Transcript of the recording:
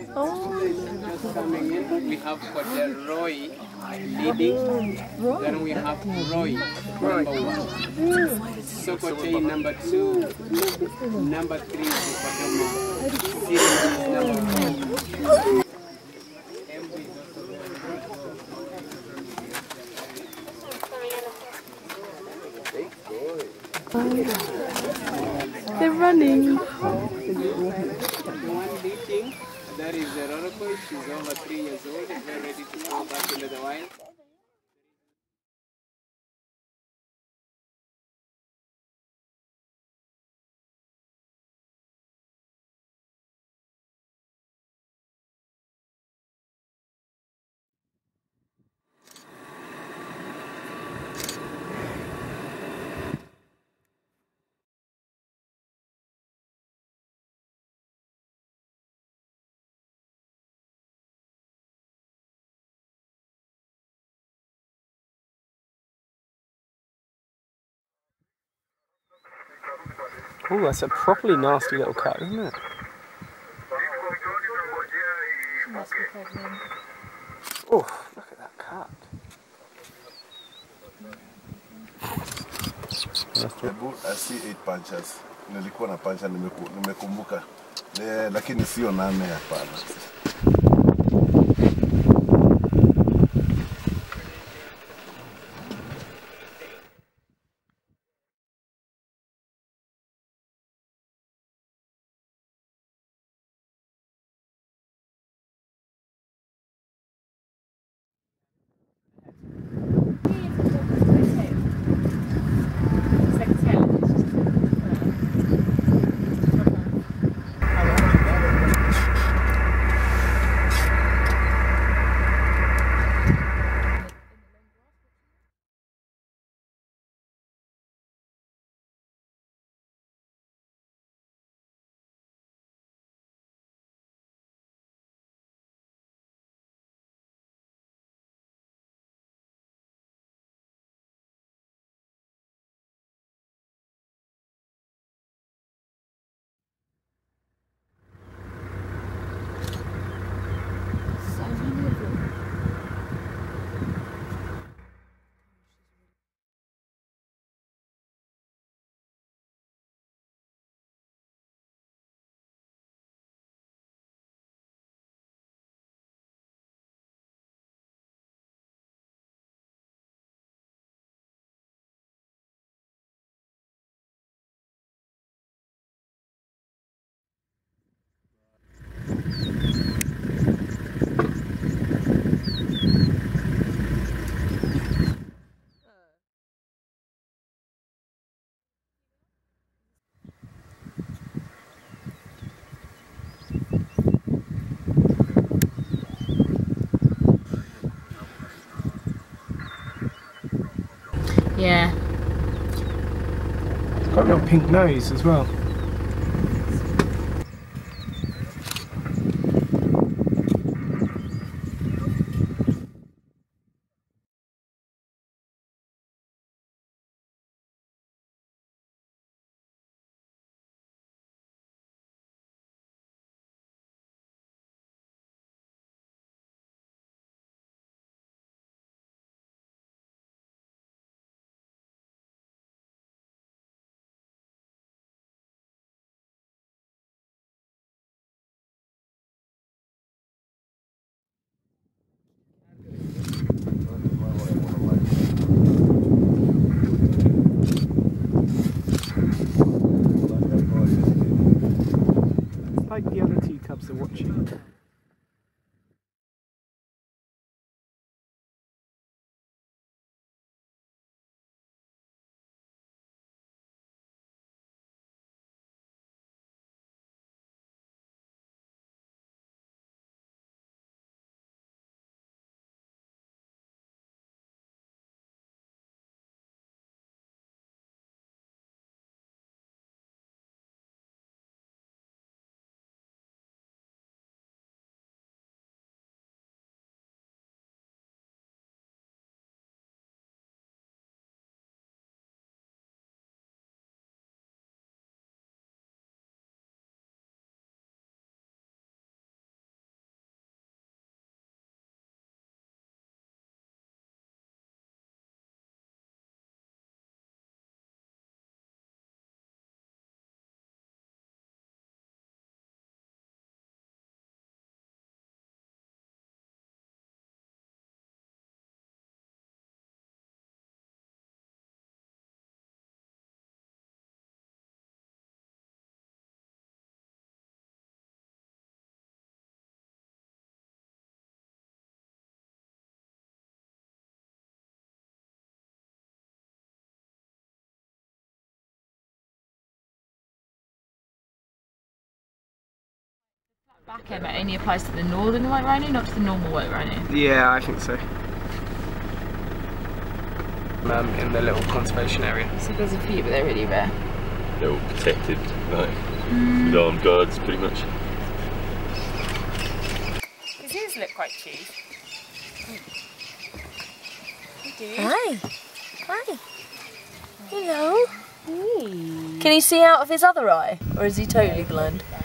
Just coming in, we have Corduroy leading, then we have Roy number 1, Sokote number 2, number 3 is Hippopotamus, Syringe is number 4. They're running. One leading, that is the Roroko. She's over 3 years old, very ready to go back into the wild. Oh, that's a properly nasty little cat, isn't it? Oh, look at that cat. I see 8 punches. Nilikuwa na pancha nimekumbuka. Lakini sio 8 hapana. Yeah. It's got a little pink nose as well. Like the other two cubs are watching. Back end only applies to the northern white rhino, not to the normal white rhino. Yeah, I think so. In the little conservation area. So there's a few, but they're really rare. They're all protected, like with armed guards, pretty much. His ears look quite cheap. Hi. Hi. Hello. Can he see out of his other eye? Or is he totally blind?